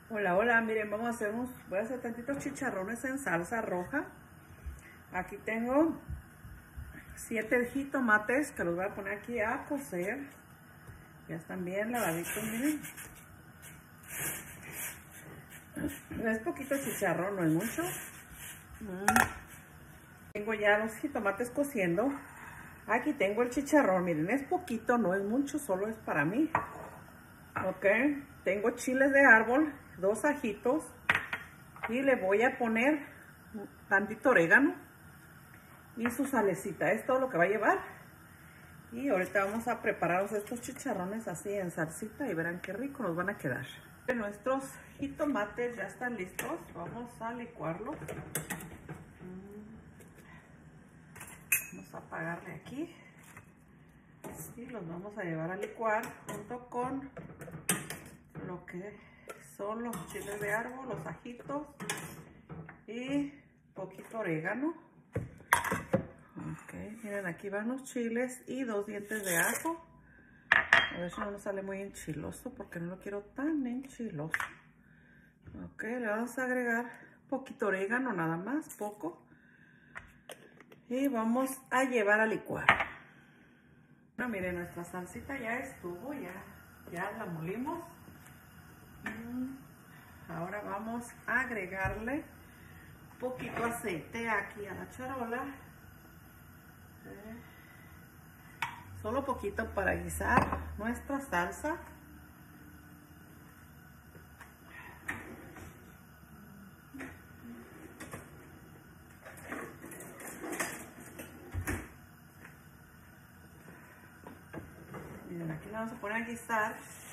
Hola, hola, miren, voy a hacer tantitos chicharrones en salsa roja. Aquí tengo 7 jitomates que los voy a poner aquí a cocer. Ya están bien lavaditos, miren. Es poquito chicharrón, no es mucho. Tengo ya los jitomates cociendo. Aquí tengo el chicharrón, miren, es poquito, no es mucho, solo es para mí. Ok, tengo chiles de árbol, 2 ajitos y le voy a poner tantito orégano y su salecita. Es todo lo que va a llevar. Y ahorita vamos a preparar estos chicharrones así en salsita y verán qué rico nos van a quedar. Nuestros jitomates ya están listos, vamos a licuarlos. Vamos a apagarle aquí y los vamos a llevar a licuar junto con lo que son los chiles de árbol, los ajitos y poquito orégano. Ok, miren, aquí van los chiles y 2 dientes de ajo. A ver si no nos sale muy enchiloso porque no lo quiero tan enchiloso. Ok, le vamos a agregar poquito orégano, nada más, poco. Y vamos a llevar a licuar. Bueno, miren, nuestra salsita ya estuvo, ya la molimos. Ahora vamos a agregarle poquito aceite aquí a la charola. Solo poquito para guisar nuestra salsa. Miren, aquí la vamos a poner a guisar.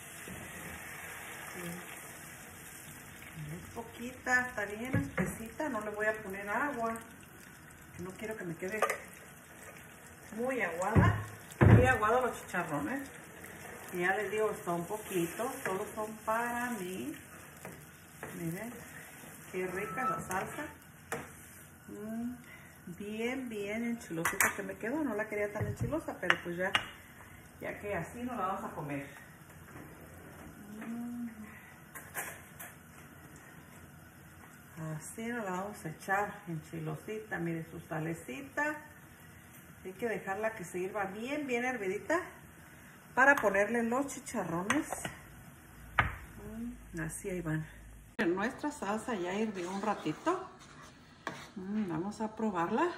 Es poquita, está bien espesita, no le voy a poner agua. No quiero que me quede muy aguada. Muy aguado los chicharrones. Y ya les digo, son poquitos, todos son para mí. Miren, qué rica la salsa. Bien enchilosita que me quedó. No la quería tan enchilosa, pero pues ya que así nos la vamos a comer. Así nos la vamos a echar enchilosita. Miren, su salecita. Hay que dejarla que se hirva bien hervidita para ponerle los chicharrones. Así, ahí van. Nuestra salsa ya hirvió un ratito. Vamos a probarla.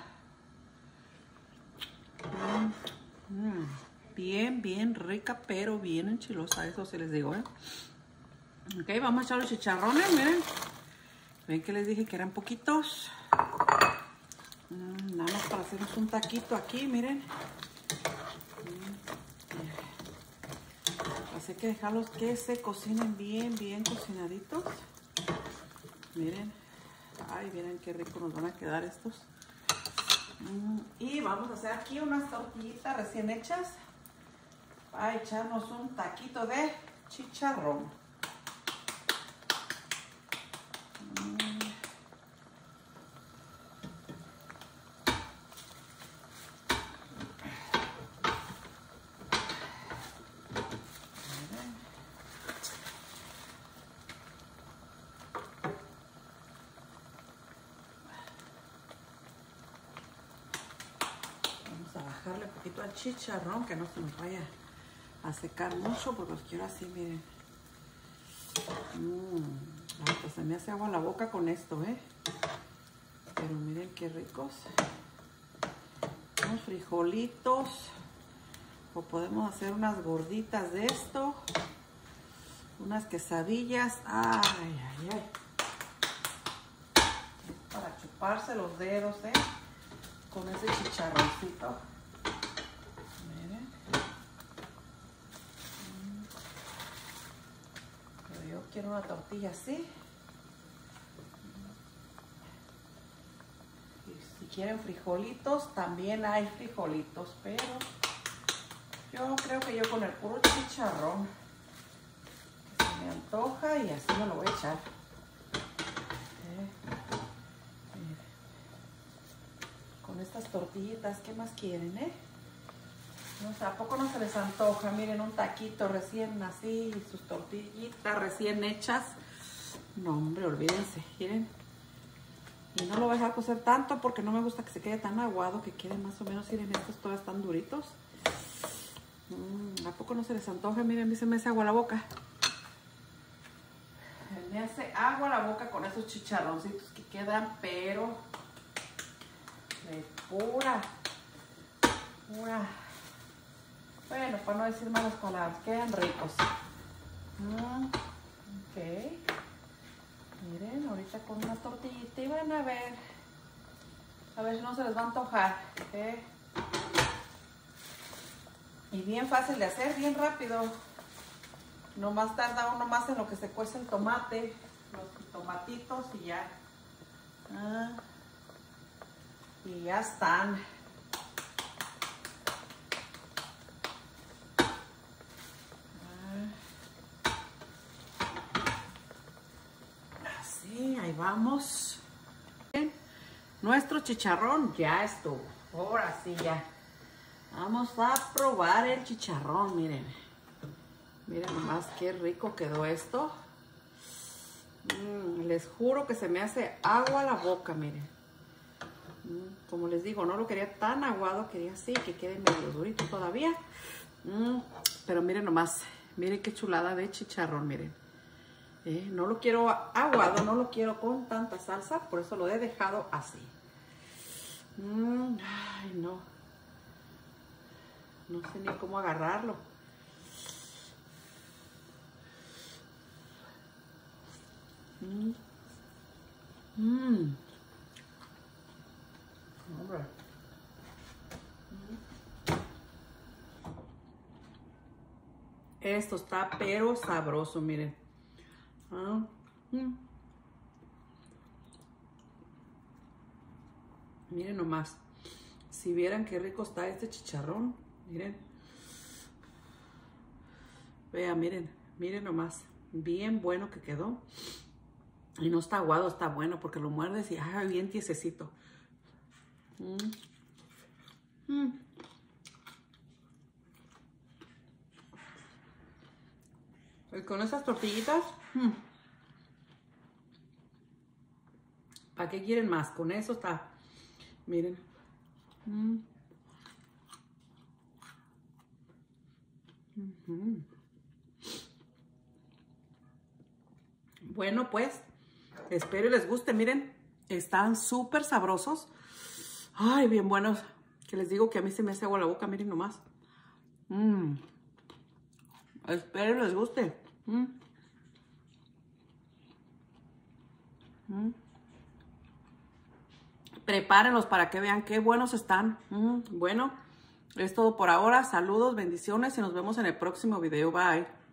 Bien rica, pero bien enchilosa, eso sí les digo, Ok, vamos a echar los chicharrones, miren. Ven que les dije que eran poquitos. Nada más para hacernos un taquito aquí, miren. Así que dejarlos que se cocinen bien cocinaditos. Miren. Ay, miren qué rico nos van a quedar estos. Y vamos a hacer aquí unas tortillitas recién hechas para echarnos un taquito de chicharrón. Bajarle un poquito al chicharrón, que no se nos vaya a secar mucho, porque los quiero así, miren. Hasta se me hace agua en la boca con esto, Pero miren qué ricos. Unos frijolitos, o podemos hacer unas gorditas de esto, unas quesadillas. Ay. Para chuparse los dedos, con ese chicharroncito. Miren. Pero yo quiero una tortilla así. Y si quieren frijolitos, también hay frijolitos, pero yo creo que yo con el puro chicharrón que se me antoja y así me lo voy a echar. Con estas tortillitas, ¿qué más quieren, No sé, ¿a poco no se les antoja? Miren, un taquito recién así, sus tortillitas recién hechas. No, hombre, olvídense, miren. Y no lo voy a dejar cocer tanto porque no me gusta que se quede tan aguado, que quede más o menos, miren, estos todavía están duritos. ¿A poco no se les antoja? Miren, a mí se me hace agua la boca. Me hace agua la boca con esos chicharroncitos que quedan, pero de pura. Bueno, para no decir malas palabras, quedan ricos. Ok. Miren, ahorita con una tortillita y van a ver si no se les va a antojar. Y bien fácil de hacer, bien rápido. Nomás tarda uno más en lo que se cuece el tomate, los tomatitos y ya. Y ya están. Así, ahí vamos. Bien, nuestro chicharrón ya estuvo. Ahora sí ya. Vamos a probar el chicharrón, miren. Miren nomás qué rico quedó esto. Les juro que se me hace agua la boca, miren. Como les digo, no lo quería tan aguado, quería así, que quede medio durito todavía. Pero miren nomás, miren qué chulada de chicharrón, miren. No lo quiero aguado, no lo quiero con tanta salsa, por eso lo he dejado así. Ay, no. No sé ni cómo agarrarlo. Hombre. Esto está pero sabroso, miren. Miren nomás. Si vieran qué rico está este chicharrón. Miren. Vean, miren. Miren nomás. Bien bueno que quedó. Y no está aguado, está bueno porque lo muerdes y bien tiesecito. Y con esas tortillitas, ¿para qué quieren más? Con eso está, miren. Bueno, pues, espero y les guste, miren. Están súper sabrosos. Ay, bien buenos. Que les digo que a mí se me hace agua la boca, miren nomás. Espero y les guste. Prepárenlos para que vean qué buenos están. Bueno, es todo por ahora. Saludos, bendiciones y nos vemos en el próximo video. Bye.